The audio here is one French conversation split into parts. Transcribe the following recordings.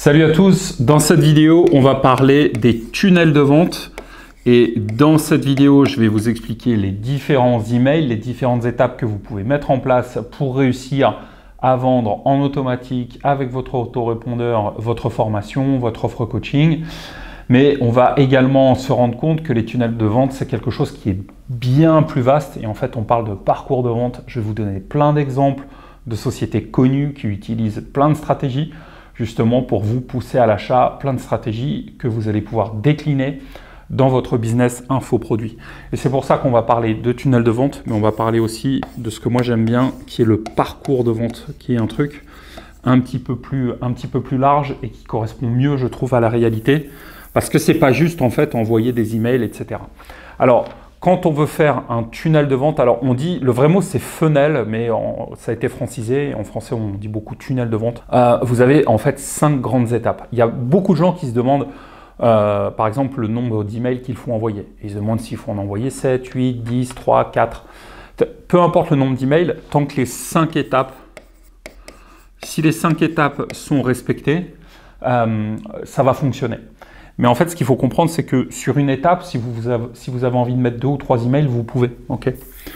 Salut à tous, dans cette vidéo on va parler des tunnels de vente et dans cette vidéo je vais vous expliquer les différents emails, les différentes étapes que vous pouvez mettre en place pour réussir à vendre en automatique avec votre autorépondeur, votre formation, votre offre coaching. Mais on va également se rendre compte que les tunnels de vente c'est quelque chose qui est bien plus vaste et en fait on parle de parcours de vente. Je vais vous donner plein d'exemples de sociétés connues qui utilisent plein de stratégies justement pour vous pousser à l'achat, plein de stratégies que vous allez pouvoir décliner dans votre business infoproduit. Et c'est pour ça qu'on va parler de tunnel de vente, mais on va parler aussi de ce que moi j'aime bien, qui est le parcours de vente, qui est un truc un petit peu plus large et qui correspond mieux, je trouve, à la réalité, parce que c'est pas juste en fait envoyer des emails, etc. Alors, quand on veut faire un tunnel de vente, alors on dit, le vrai mot c'est funnel, mais ça a été francisé, en français on dit beaucoup tunnel de vente. Vous avez en fait 5 grandes étapes. Il y a beaucoup de gens qui se demandent, par exemple, le nombre d'emails qu'il faut envoyer. Ils se demandent s'il faut en envoyer 7, 8, 10, 3, 4. Peu importe le nombre d'emails, tant que les 5 étapes, si les 5 étapes sont respectées, ça va fonctionner. Mais en fait, ce qu'il faut comprendre, c'est que sur une étape, si vous avez envie de mettre 2 ou 3 emails, vous pouvez. Okay,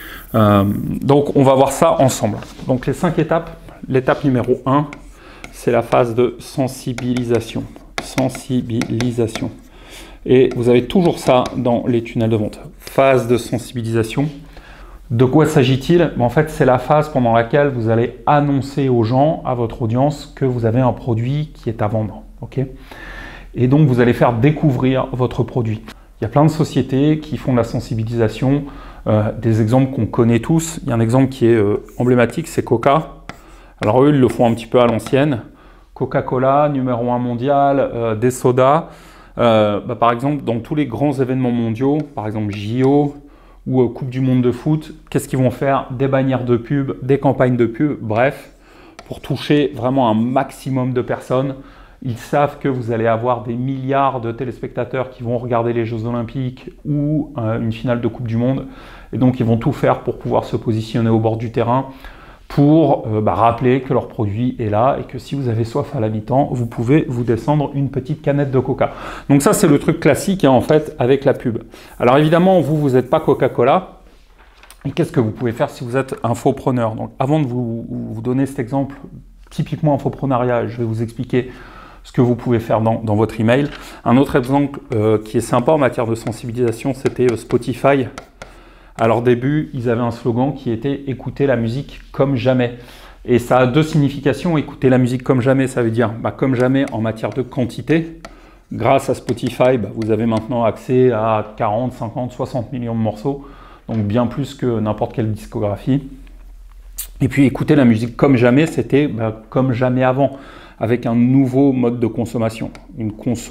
donc, on va voir ça ensemble. Donc, les 5 étapes, l'étape numéro 1, c'est la phase de sensibilisation. Sensibilisation. Et vous avez toujours ça dans les tunnels de vente. Phase de sensibilisation. De quoi s'agit-il? En fait, c'est la phase pendant laquelle vous allez annoncer aux gens, à votre audience, que vous avez un produit qui est à vendre. Okay, et donc, vous allez faire découvrir votre produit. Il y a plein de sociétés qui font de la sensibilisation. Des exemples qu'on connaît tous. Il y a un exemple qui est emblématique, c'est Coca. Alors eux, ils le font un petit peu à l'ancienne. Coca-Cola, numéro 1 mondial, des sodas. Par exemple, dans tous les grands événements mondiaux, par exemple JO ou Coupe du Monde de foot, qu'est-ce qu'ils vont faire? Des bannières de pub, des campagnes de pub, bref, pour toucher vraiment un maximum de personnes. Ils savent que vous allez avoir des milliards de téléspectateurs qui vont regarder les Jeux Olympiques ou une finale de Coupe du Monde. Et donc, ils vont tout faire pour pouvoir se positionner au bord du terrain pour rappeler que leur produit est là et que si vous avez soif à la mi-temps, vous pouvez vous descendre une petite canette de Coca. Donc ça, c'est le truc classique en fait avec la pub. Alors évidemment, vous n'êtes pas Coca-Cola. Et qu'est-ce que vous pouvez faire si vous êtes infopreneur? Donc avant de vous donner cet exemple typiquement infopreneuriat, je vais vous expliquer ce que vous pouvez faire dans votre email. Un autre exemple qui est sympa en matière de sensibilisation, c'était Spotify. À leur début, ils avaient un slogan qui était « Écoutez la musique comme jamais ». Et ça a 2 significations. Écouter la musique comme jamais, ça veut dire comme jamais en matière de quantité. Grâce à Spotify, vous avez maintenant accès à 40, 50, 60 millions de morceaux, donc bien plus que n'importe quelle discographie. Et puis écouter la musique comme jamais, c'était comme jamais avant, avec un nouveau mode de consommation, une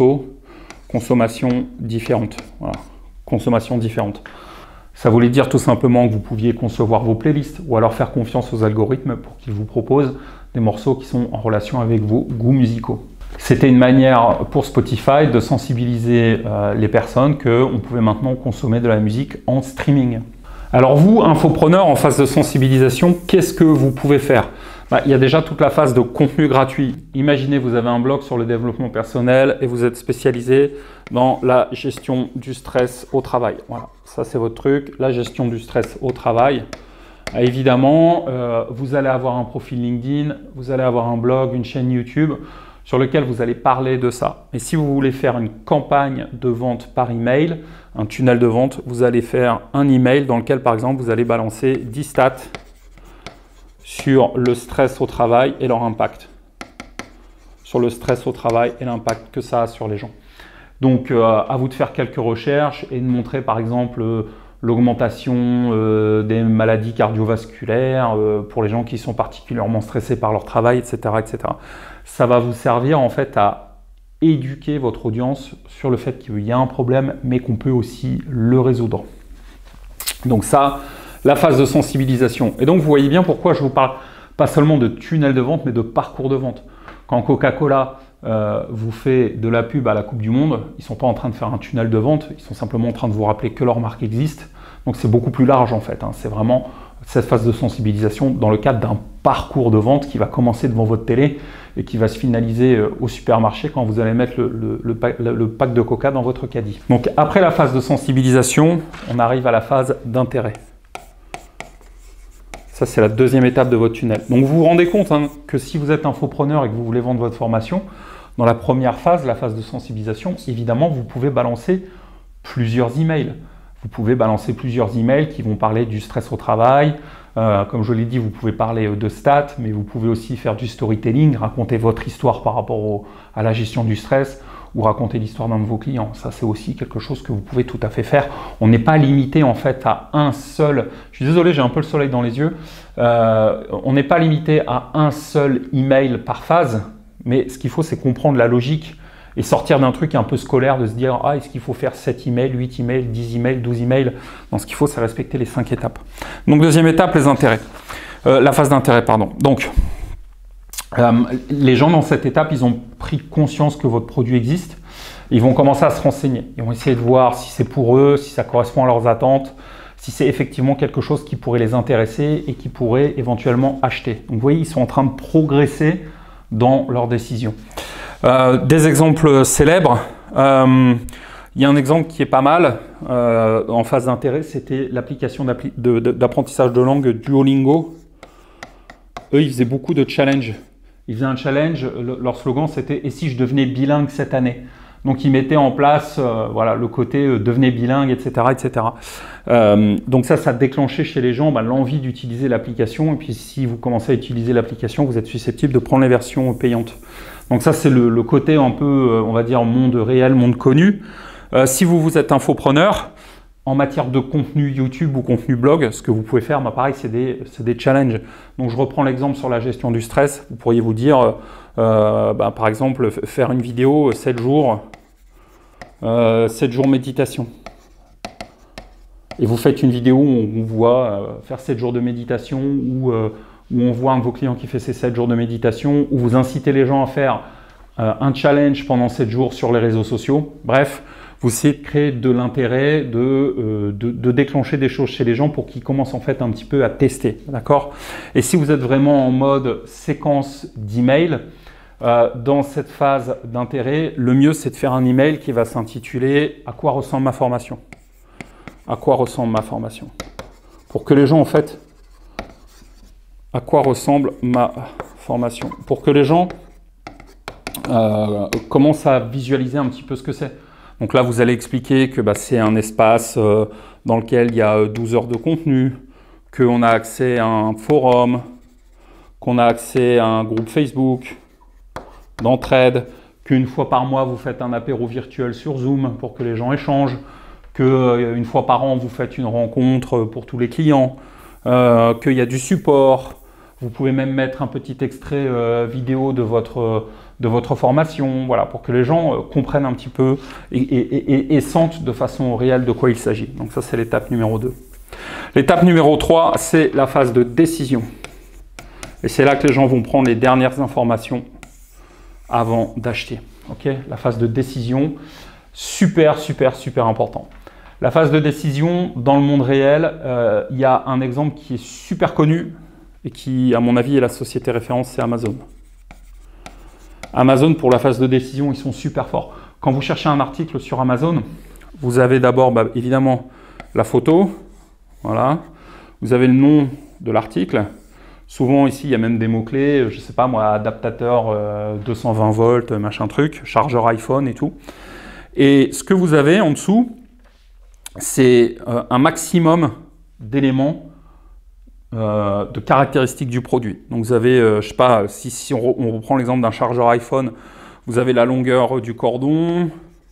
consommation différente. Voilà, consommation différente. Ça voulait dire tout simplement que vous pouviez concevoir vos playlists ou alors faire confiance aux algorithmes pour qu'ils vous proposent des morceaux qui sont en relation avec vos goûts musicaux. C'était une manière pour Spotify de sensibiliser les personnes qu'on pouvait maintenant consommer de la musique en streaming. Alors vous, infopreneur, en phase de sensibilisation, qu'est-ce que vous pouvez faire? Il y a déjà toute la phase de contenu gratuit. Imaginez, vous avez un blog sur le développement personnel et vous êtes spécialisé dans la gestion du stress au travail. Voilà, ça c'est votre truc, la gestion du stress au travail. Évidemment, vous allez avoir un profil LinkedIn, vous allez avoir un blog, une chaîne YouTube sur lequel vous allez parler de ça. Et si vous voulez faire une campagne de vente par email, un tunnel de vente, vous allez faire un email dans lequel, par exemple, vous allez balancer 10 stats sur le stress au travail et leur impact. Sur le stress au travail et l'impact que ça a sur les gens. Donc, à vous de faire quelques recherches et de montrer, par exemple, l'augmentation des maladies cardiovasculaires pour les gens qui sont particulièrement stressés par leur travail, etc., etc. Ça va vous servir en fait à éduquer votre audience sur le fait qu'il y a un problème, mais qu'on peut aussi le résoudre. Donc ça, la phase de sensibilisation. Et donc, vous voyez bien pourquoi je vous parle pas seulement de tunnel de vente, mais de parcours de vente. Quand Coca-Cola vous fait de la pub à la Coupe du Monde, ils ne sont pas en train de faire un tunnel de vente, ils sont simplement en train de vous rappeler que leur marque existe. Donc, c'est beaucoup plus large en fait. C'est vraiment cette phase de sensibilisation dans le cadre d'un parcours de vente qui va commencer devant votre télé, et qui va se finaliser au supermarché quand vous allez mettre le pack de coca dans votre caddie. Donc après la phase de sensibilisation, on arrive à la phase d'intérêt. Ça, c'est la deuxième étape de votre tunnel. Donc vous vous rendez compte que si vous êtes infopreneur et que vous voulez vendre votre formation, dans la première phase, la phase de sensibilisation, évidemment, vous pouvez balancer plusieurs emails. Vous pouvez balancer plusieurs emails qui vont parler du stress au travail. Comme je l'ai dit, vous pouvez parler de stats, mais vous pouvez aussi faire du storytelling, raconter votre histoire par rapport à la gestion du stress ou raconter l'histoire d'un de vos clients. Ça, c'est aussi quelque chose que vous pouvez tout à fait faire. On n'est pas limité en fait à un seul... Je suis désolé, j'ai un peu le soleil dans les yeux. On n'est pas limité à un seul email par phase, mais ce qu'il faut, c'est comprendre la logique et sortir d'un truc un peu scolaire, de se dire « Ah, est-ce qu'il faut faire 7 emails, 8 emails, 10 emails, 12 emails ?» Non, ce qu'il faut, c'est respecter les 5 étapes. Donc, deuxième étape, les intérêts. La phase d'intérêt, pardon. Donc, les gens dans cette étape, ils ont pris conscience que votre produit existe. Ils vont commencer à se renseigner. Ils vont essayer de voir si c'est pour eux, si ça correspond à leurs attentes, si c'est effectivement quelque chose qui pourrait les intéresser et qui pourrait éventuellement acheter. Donc, vous voyez, ils sont en train de progresser dans leurs décisions. Des exemples célèbres. Il y a un exemple qui est pas mal en phase d'intérêt, c'était l'application d'apprentissage de langue Duolingo. Eux, ils faisaient beaucoup de challenges. Ils faisaient un challenge, leur slogan c'était « Et si je devenais bilingue cette année ?» Donc, ils mettaient en place voilà, le côté devenez bilingue, etc. etc. Donc ça déclenchait chez les gens l'envie d'utiliser l'application. Et puis, si vous commencez à utiliser l'application, vous êtes susceptible de prendre les versions payantes. Donc ça, c'est le côté un peu, on va dire, monde réel, monde connu. Si vous êtes infopreneur, en matière de contenu YouTube ou contenu blog, ce que vous pouvez faire, pareil, c'est des challenges. Donc je reprends l'exemple sur la gestion du stress. Vous pourriez vous dire, par exemple, faire une vidéo 7 jours méditation. Et vous faites une vidéo où on vous voit faire 7 jours de méditation, où on voit un de vos clients qui fait ces 7 jours de méditation, où vous incitez les gens à faire un challenge pendant 7 jours sur les réseaux sociaux. Bref, vous essayez de créer de l'intérêt, de déclencher des choses chez les gens pour qu'ils commencent en fait un petit peu à tester, d'accord? Et si vous êtes vraiment en mode séquence d'emails, dans cette phase d'intérêt, le mieux c'est de faire un email qui va s'intituler « À quoi ressemble ma formation ?» À quoi ressemble ma formation? Pour que les gens en fait... À quoi ressemble ma formation? Pour que les gens commencent à visualiser un petit peu ce que c'est. Donc là, vous allez expliquer que c'est un espace dans lequel il y a 12 heures de contenu, qu'on a accès à un forum, qu'on a accès à un groupe Facebook d'entraide, qu'une fois par mois, vous faites un apéro virtuel sur Zoom pour que les gens échangent, qu'une fois par an, vous faites une rencontre pour tous les clients, qu'il y a du support. Vous pouvez même mettre un petit extrait vidéo de votre formation, voilà, pour que les gens comprennent un petit peu et sentent de façon réelle de quoi il s'agit. Donc ça, c'est l'étape numéro 2. L'étape numéro 3, c'est la phase de décision. Et c'est là que les gens vont prendre les dernières informations avant d'acheter. Okay, la phase de décision, super, super, super important. La phase de décision, dans le monde réel, il y a un exemple qui est super connu et qui, à mon avis, est la société référence, c'est Amazon. Amazon, pour la phase de décision, ils sont super forts. Quand vous cherchez un article sur Amazon, vous avez d'abord, évidemment, la photo. Voilà. Vous avez le nom de l'article. Souvent, ici, il y a même des mots-clés. Je ne sais pas, moi, adaptateur 220 volts, machin truc, chargeur iPhone et tout. Et ce que vous avez en dessous, c'est un maximum d'éléments de caractéristiques du produit. Donc vous avez, je ne sais pas, si on reprend l'exemple d'un chargeur iPhone, vous avez la longueur du cordon,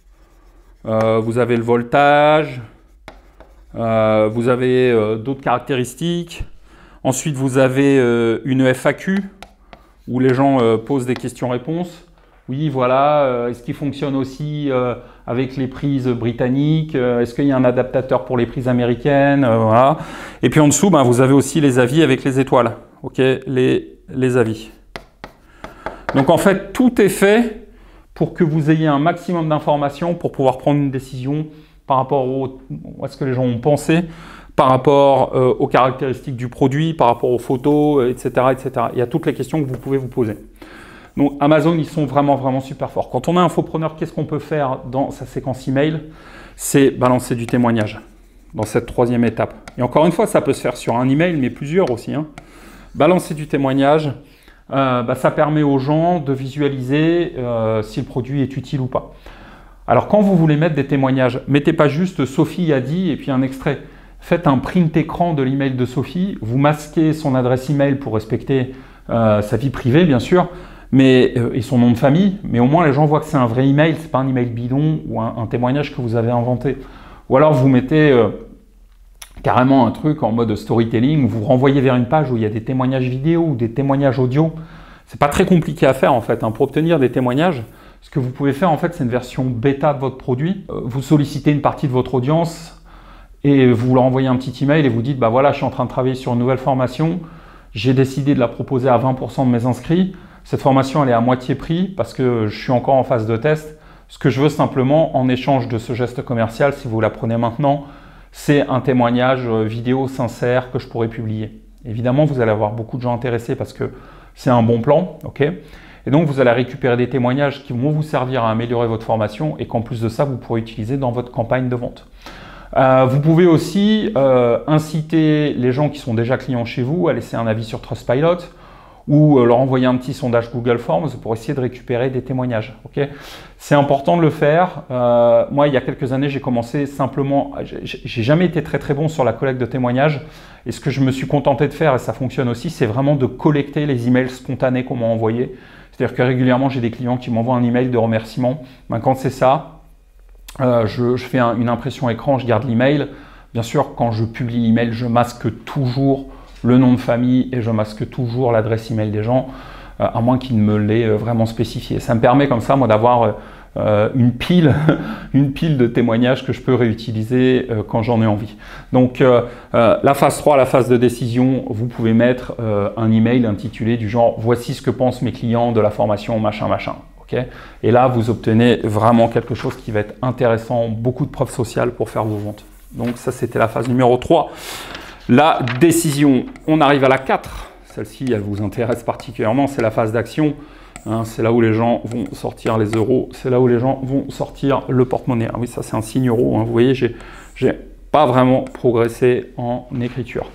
vous avez le voltage, vous avez d'autres caractéristiques. Ensuite, vous avez une FAQ où les gens posent des questions-réponses. Oui, voilà, est-ce qu'il fonctionne aussi avec les prises britanniques? Est-ce qu'il y a un adaptateur pour les prises américaines? Voilà. Et puis en dessous, vous avez aussi les avis avec les étoiles. Ok, les avis. Donc en fait, tout est fait pour que vous ayez un maximum d'informations pour pouvoir prendre une décision par rapport à ce que les gens ont pensé, par rapport aux caractéristiques du produit, par rapport aux photos, etc., etc. Il y a toutes les questions que vous pouvez vous poser. Donc Amazon, ils sont vraiment, vraiment super forts. Quand on est infopreneur, qu'est-ce qu'on peut faire dans sa séquence email? C'est balancer du témoignage dans cette troisième étape. Et encore une fois, ça peut se faire sur un email, mais plusieurs aussi. Hein. Balancer du témoignage, ça permet aux gens de visualiser si le produit est utile ou pas. Alors quand vous voulez mettre des témoignages, mettez pas juste Sophie a dit et puis un extrait. Faites un print écran de l'email de Sophie, vous masquez son adresse email pour respecter sa vie privée bien sûr, et son nom de famille, mais au moins les gens voient que c'est un vrai email, c'est pas un email bidon ou un témoignage que vous avez inventé. Ou alors vous mettez carrément un truc en mode storytelling, où vous renvoyez vers une page où il y a des témoignages vidéo ou des témoignages audio. C'est pas très compliqué à faire en fait, hein. Pour obtenir des témoignages, ce que vous pouvez faire en fait, c'est une version bêta de votre produit. Vous sollicitez une partie de votre audience et vous leur envoyez un petit email et vous dites, bah voilà, je suis en train de travailler sur une nouvelle formation, j'ai décidé de la proposer à 20% de mes inscrits. Cette formation, elle est à moitié prix parce que je suis encore en phase de test. Ce que je veux simplement, en échange de ce geste commercial, si vous la prenez maintenant, c'est un témoignage vidéo sincère que je pourrais publier. Évidemment, vous allez avoir beaucoup de gens intéressés parce que c'est un bon plan, ok? Et donc, vous allez récupérer des témoignages qui vont vous servir à améliorer votre formation et qu'en plus de ça, vous pourrez utiliser dans votre campagne de vente. Vous pouvez aussi inciter les gens qui sont déjà clients chez vous à laisser un avis sur Trustpilot ou leur envoyer un petit sondage Google Forms pour essayer de récupérer des témoignages. Okay, c'est important de le faire. Moi, il y a quelques années, j'ai commencé simplement... J'ai jamais été très bon sur la collecte de témoignages. Et ce que je me suis contenté de faire, et ça fonctionne aussi, c'est vraiment de collecter les emails spontanés qu'on m'a envoyés. C'est-à-dire que régulièrement, j'ai des clients qui m'envoient un email de remerciement. Ben, quand c'est ça, je fais une impression écran, je garde l'email. Bien sûr, quand je publie l'email, je masque toujours le nom de famille et je masque toujours l'adresse email des gens, à moins qu'ils ne me l'aient vraiment spécifié. Ça me permet comme ça, moi, d'avoir une pile de témoignages que je peux réutiliser quand j'en ai envie. Donc, la phase 3, la phase de décision, vous pouvez mettre un email intitulé du genre « Voici ce que pensent mes clients de la formation machin machin ». Okay, et là, vous obtenez vraiment quelque chose qui va être intéressant, beaucoup de preuves sociales pour faire vos ventes. Donc ça, c'était la phase numéro 3. La décision, on arrive à la 4. Celle-ci, elle vous intéresse particulièrement, c'est la phase d'action. Hein, c'est là où les gens vont sortir les euros, c'est là où les gens vont sortir le porte-monnaie. Ah oui, ça c'est un signe euro, hein. Vous voyez, j'ai pas vraiment progressé en écriture.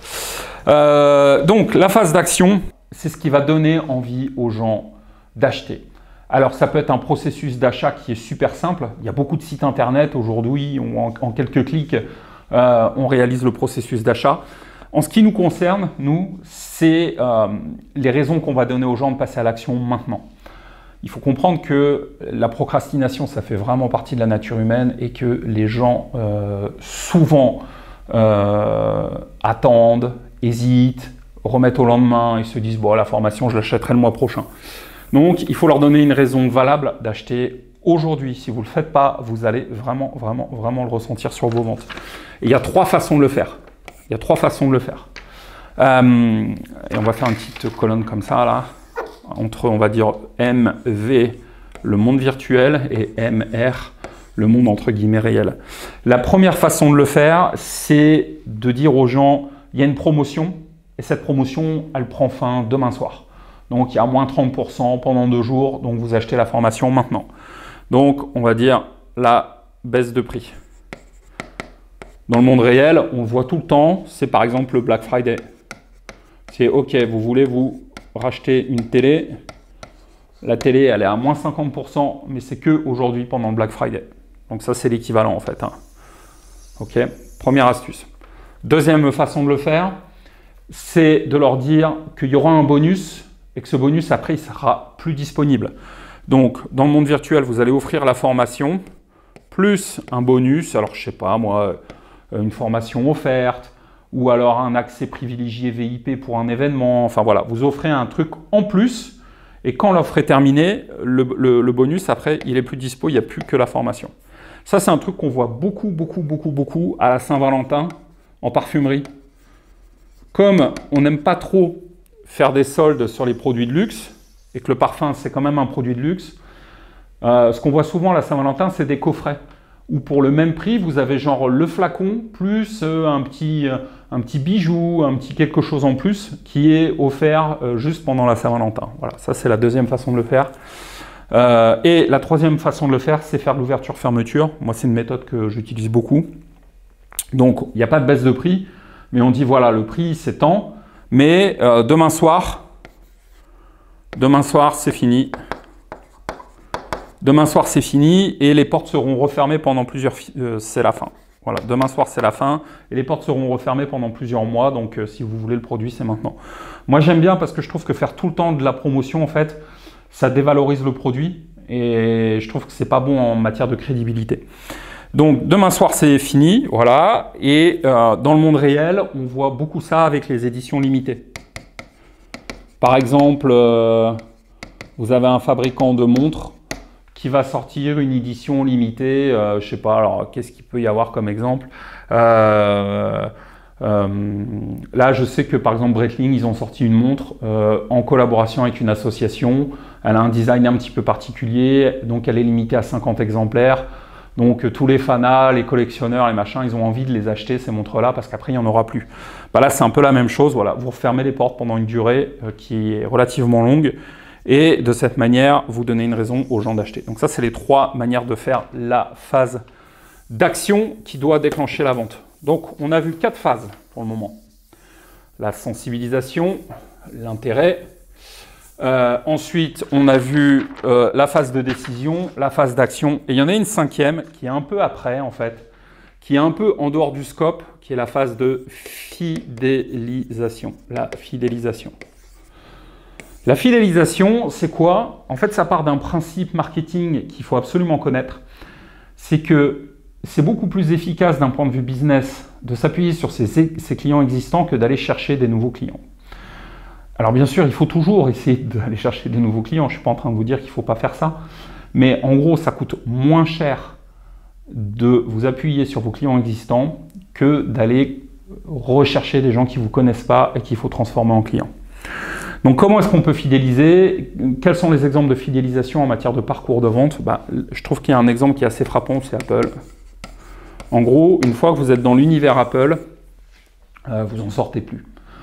Donc, la phase d'action, c'est ce qui va donner envie aux gens d'acheter. Alors, ça peut être un processus d'achat qui est super simple. Il y a beaucoup de sites internet aujourd'hui où en quelques clics, on réalise le processus d'achat. En ce qui nous concerne, nous, c'est les raisons qu'on va donner aux gens de passer à l'action maintenant. Il faut comprendre que la procrastination, ça fait vraiment partie de la nature humaine et que les gens, souvent, attendent, hésitent, remettent au lendemain et se disent « bon, la formation, je l'achèterai le mois prochain ». Donc, il faut leur donner une raison valable d'acheter aujourd'hui. Si vous ne le faites pas, vous allez vraiment le ressentir sur vos ventes. Et il y a 3 façons de le faire. Il y a 3 façons de le faire. Et on va faire une petite colonne comme ça, là, entre, on va dire, MV, le monde virtuel, et MR, le monde entre guillemets réel. La première façon de le faire, c'est de dire aux gens, il y a une promotion, et cette promotion, elle prend fin demain soir. Donc, il y a moins 30% pendant 2 jours, donc vous achetez la formation maintenant. Donc, on va dire la baisse de prix. Dans le monde réel, on le voit tout le temps, c'est par exemple le Black Friday. C'est OK, vous voulez vous racheter une télé, la télé, elle est à moins 50%, mais c'est que aujourd'hui pendant le Black Friday. Donc ça, c'est l'équivalent en fait. Hein. OK, première astuce. Deuxième façon de le faire, c'est de leur dire qu'il y aura un bonus et que ce bonus, après, il sera plus disponible. Donc, dans le monde virtuel, vous allez offrir la formation, plus un bonus, alors je ne sais pas, moi, une formation offerte, ou alors un accès privilégié VIP pour un événement, enfin voilà, vous offrez un truc en plus, et quand l'offre est terminée, le bonus, après, il est plus dispo, il n'y a plus que la formation. Ça, c'est un truc qu'on voit beaucoup à la Saint-Valentin, en parfumerie. Comme on n'aime pas trop faire des soldes sur les produits de luxe, et que le parfum, c'est quand même un produit de luxe, ce qu'on voit souvent à la Saint-Valentin, c'est des coffrets, où pour le même prix, vous avez genre le flacon, plus un petit un petit bijou, un petit quelque chose en plus qui est offert juste pendant la Saint-Valentin. Voilà, ça c'est la deuxième façon de le faire. Et la troisième façon de le faire, c'est faire de l'ouverture-fermeture. Moi, c'est une méthode que j'utilise beaucoup. Donc, il n'y a pas de baisse de prix, mais on dit, voilà, le prix, c'est tant, mais demain soir, c'est fini. Demain soir, c'est fini, et les portes seront refermées pendant plusieurs... c'est la fin. Voilà, demain soir, c'est la fin, et les portes seront refermées pendant plusieurs mois, donc si vous voulez le produit, c'est maintenant. Moi, j'aime bien parce que je trouve que faire tout le temps de la promotion, en fait, ça dévalorise le produit, et je trouve que c'est pas bon en matière de crédibilité. Donc, demain soir, c'est fini, voilà. Et dans le monde réel, on voit beaucoup ça avec les éditions limitées. Par exemple, vous avez un fabricant de montres qui va sortir une édition limitée. Je sais pas, alors qu'est-ce qu'il peut y avoir comme exemple? Là, je sais que par exemple, Breitling, ils ont sorti une montre en collaboration avec une association. Elle a un design un petit peu particulier, donc elle est limitée à 50 exemplaires. Donc tous les fanas, les collectionneurs, les machins, ils ont envie de les acheter, ces montres-là, parce qu'après, il n'y en aura plus. Bah là, c'est un peu la même chose. Voilà, vous refermez les portes pendant une durée qui est relativement longue. Et de cette manière, vous donnez une raison aux gens d'acheter. Donc ça, c'est les trois manières de faire la phase d'action qui doit déclencher la vente. Donc, on a vu 4 phases pour le moment. La sensibilisation, l'intérêt. Ensuite, on a vu la phase de décision, la phase d'action. Et il y en a une 5e qui est un peu après, en fait, qui est un peu en dehors du scope, qui est la phase de fidélisation. La fidélisation. La fidélisation, c'est quoi? En fait, ça part d'un principe marketing qu'il faut absolument connaître. C'est que c'est beaucoup plus efficace d'un point de vue business de s'appuyer sur ses clients existants que d'aller chercher des nouveaux clients. Alors bien sûr, il faut toujours essayer d'aller chercher des nouveaux clients. Je ne suis pas en train de vous dire qu'il ne faut pas faire ça. Mais en gros, ça coûte moins cher de vous appuyer sur vos clients existants que d'aller rechercher des gens qui ne vous connaissent pas et qu'il faut transformer en clients. Donc comment est-ce qu'on peut fidéliser? Quels sont les exemples de fidélisation en matière de parcours de vente? Je trouve qu'il y a un exemple qui est assez frappant, c'est Apple. En gros, une fois que vous êtes dans l'univers Apple, vous n'en sortez plus.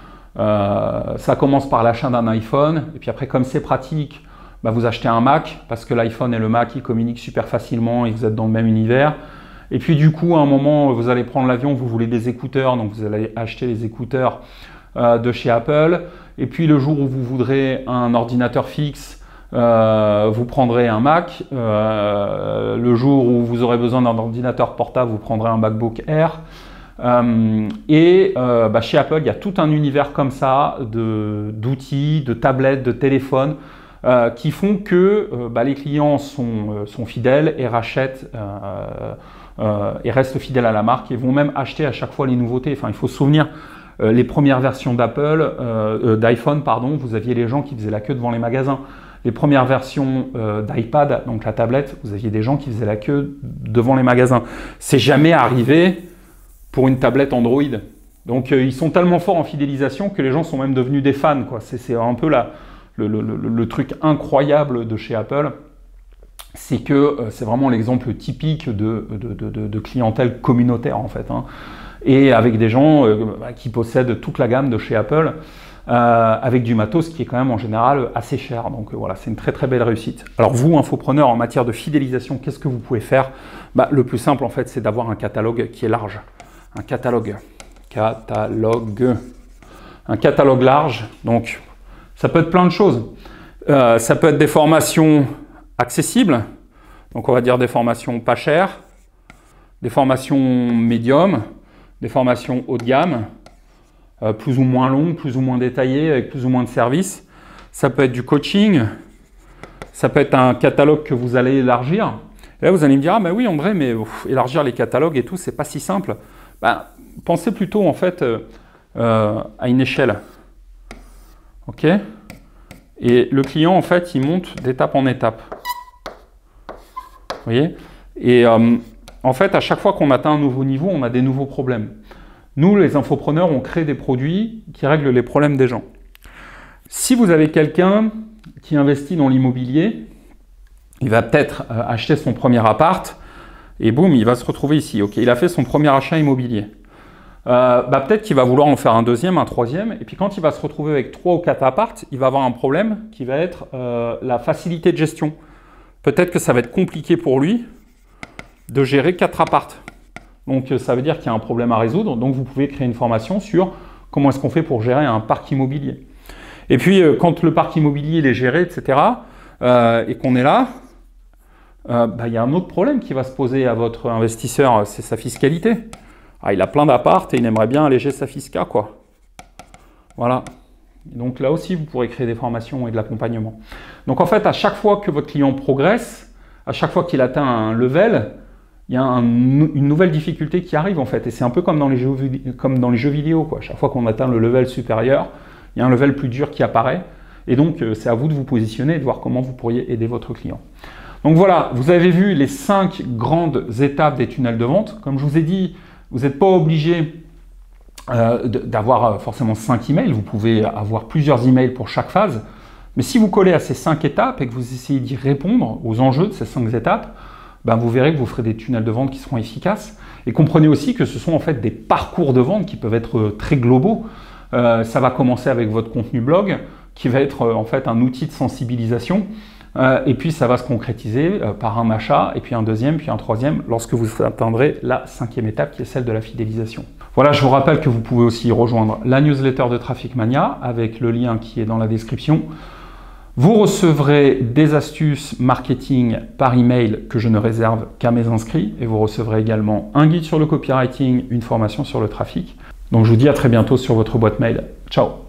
Ça commence par l'achat d'un iPhone, et puis après, comme c'est pratique, vous achetez un Mac, parce que l'iPhone et le Mac, ils communiquent super facilement et vous êtes dans le même univers. Et puis du coup, à un moment, vous allez prendre l'avion, vous voulez des écouteurs, donc vous allez acheter les écouteurs de chez Apple. Et puis le jour où vous voudrez un ordinateur fixe, vous prendrez un Mac. Le jour où vous aurez besoin d'un ordinateur portable, vous prendrez un MacBook Air. Chez Apple, il y a tout un univers comme ça d'outils, de tablettes, de téléphones qui font que les clients sont fidèles et rachètent et restent fidèles à la marque et vont même acheter à chaque fois les nouveautés. Enfin, il faut se souvenir, les premières versions d'iPhone, vous aviez les gens qui faisaient la queue devant les magasins. Les premières versions d'iPad, donc la tablette, vous aviez des gens qui faisaient la queue devant les magasins. C'est jamais arrivé pour une tablette Android. Donc ils sont tellement forts en fidélisation que les gens sont même devenus des fans, quoi. C'est un peu le truc incroyable de chez Apple. C'est que c'est vraiment l'exemple typique de clientèle communautaire en fait, hein. Et avec des gens qui possèdent toute la gamme de chez Apple, avec du matos qui est quand même en général assez cher. Donc voilà, c'est une très très belle réussite. Alors vous, infopreneur, en matière de fidélisation, qu'est-ce que vous pouvez faire? Le plus simple en fait, c'est d'avoir un catalogue qui est large. Un catalogue. Un catalogue large, donc ça peut être plein de choses. Ça peut être des formations accessibles, donc on va dire des formations pas chères, des formations médium, des formations haut de gamme, plus ou moins longues, plus ou moins détaillées, avec plus ou moins de services. Ça peut être du coaching, ça peut être un catalogue que vous allez élargir. Et là, vous allez me dire, ah ben oui André, mais élargir les catalogues et tout, c'est pas si simple. Pensez plutôt en fait à une échelle. Ok? Et le client, en fait, il monte d'étape en étape. Vous voyez? Et en fait, à chaque fois qu'on atteint un nouveau niveau, on a des nouveaux problèmes. Nous, les infopreneurs, on crée des produits qui règlent les problèmes des gens. Si vous avez quelqu'un qui investit dans l'immobilier, il va peut-être acheter son premier appart et boum, il va se retrouver ici. Ok, il a fait son premier achat immobilier. peut-être qu'il va vouloir en faire un deuxième, un troisième, et puis quand il va se retrouver avec 3 ou 4 apparts, il va avoir un problème qui va être la facilité de gestion. Peut-être que ça va être compliqué pour lui de gérer 4 apparts. Donc ça veut dire qu'il y a un problème à résoudre, donc vous pouvez créer une formation sur comment est-ce qu'on fait pour gérer un parc immobilier. Et puis quand le parc immobilier il est géré, etc., et qu'on est là, il y a un autre problème qui va se poser à votre investisseur, c'est sa fiscalité. Ah, il a plein d'apparts et il aimerait bien alléger sa fisca, quoi. Voilà. Donc là aussi, vous pourrez créer des formations et de l'accompagnement. Donc en fait, à chaque fois que votre client progresse, à chaque fois qu'il atteint un level, il y a une nouvelle difficulté qui arrive en fait. Et c'est un peu comme dans les jeux vidéo, quoi. Chaque fois qu'on atteint le level supérieur, il y a un level plus dur qui apparaît. Et donc, c'est à vous de vous positionner et de voir comment vous pourriez aider votre client. Donc voilà, vous avez vu les 5 grandes étapes des tunnels de vente. Comme je vous ai dit, vous n'êtes pas obligé d'avoir forcément 5 emails. Vous pouvez avoir plusieurs emails pour chaque phase. Mais si vous collez à ces 5 étapes et que vous essayez d'y répondre aux enjeux de ces 5 étapes, vous verrez que vous ferez des tunnels de vente qui seront efficaces. Et comprenez aussi que ce sont en fait des parcours de vente qui peuvent être très globaux. Ça va commencer avec votre contenu blog, qui va être en fait un outil de sensibilisation. Et puis ça va se concrétiser par un achat, et puis un deuxième, puis un troisième, lorsque vous atteindrez la 5e étape, qui est celle de la fidélisation. Voilà, je vous rappelle que vous pouvez aussi rejoindre la newsletter de Traffic Mania, avec le lien qui est dans la description. Vous recevrez des astuces marketing par email que je ne réserve qu'à mes inscrits, et vous recevrez également un guide sur le copywriting, une formation sur le trafic. Donc je vous dis à très bientôt sur votre boîte mail. Ciao!